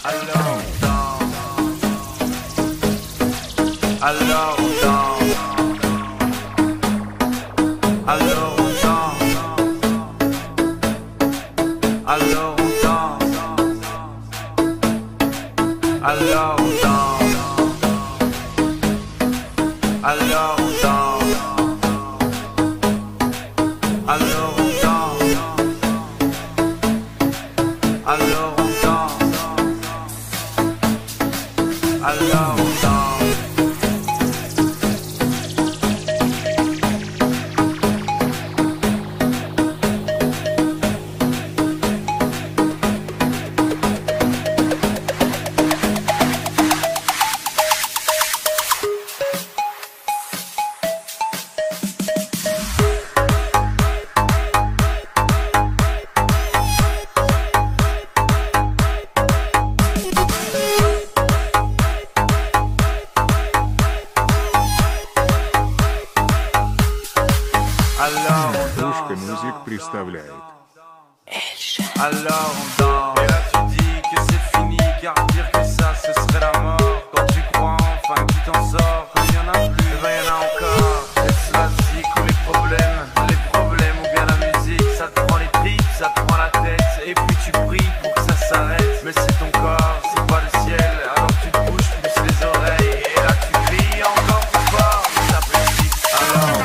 Alors on danse. Alors on danse. Alors on danse. Alors on danse. Alors on danse. Alors on danse. Alors on danse. Alors on danse. Alors on danse. Pushka Music представляет. Alors on danse. Et là tu dis que c'est fini, car dire que ça ce serait la mort. Quand tu crois enfin que tu t'en sors, qu'il y en a plus, il y en a encore. Est-ce la zik ou les problèmes ou bien la musique? Ça te prend les tripes, ça te prend la tête. Et puis tu pries pour que ça s'arrête. Mais c'est ton corps, c'est pas le ciel. Alors tu te bouges plus les oreilles. Et là tu cries encore plus fort, ça plaisir. Alors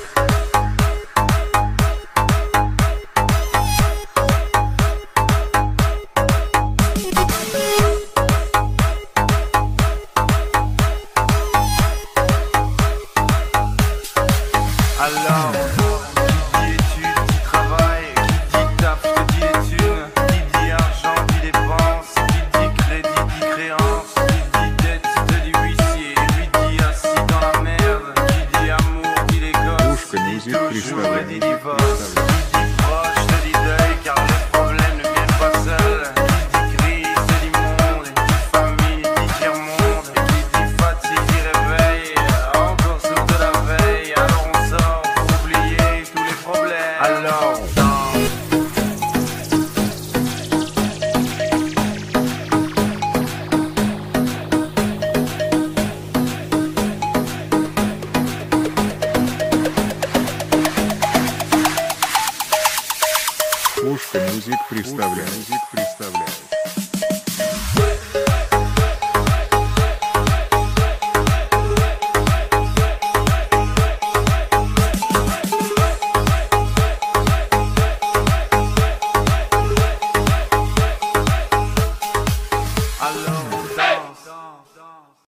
alors, qui dit études, dit travail, qui dit taf, te dit études, qui dit argent, dit dépenses, qui dit crédit, dit créance, qui dit dette, te dit huissier, lui dit assis dans la merde, qui dit amour, dit les gosses, Pushka dit Music toujours et dit представляет. divorce, qui dit proche, te dit deuil, car les problèmes ne viennent pas seuls, qui dit crise, te dit monde, qui dit famille, dit tiers-monde, qui dit fatigue, dit réveil, encore sourd de la veille, alors on sort pour oublier tous les problèmes. Alors on danse. Pushka Music представляет. Alors on danse.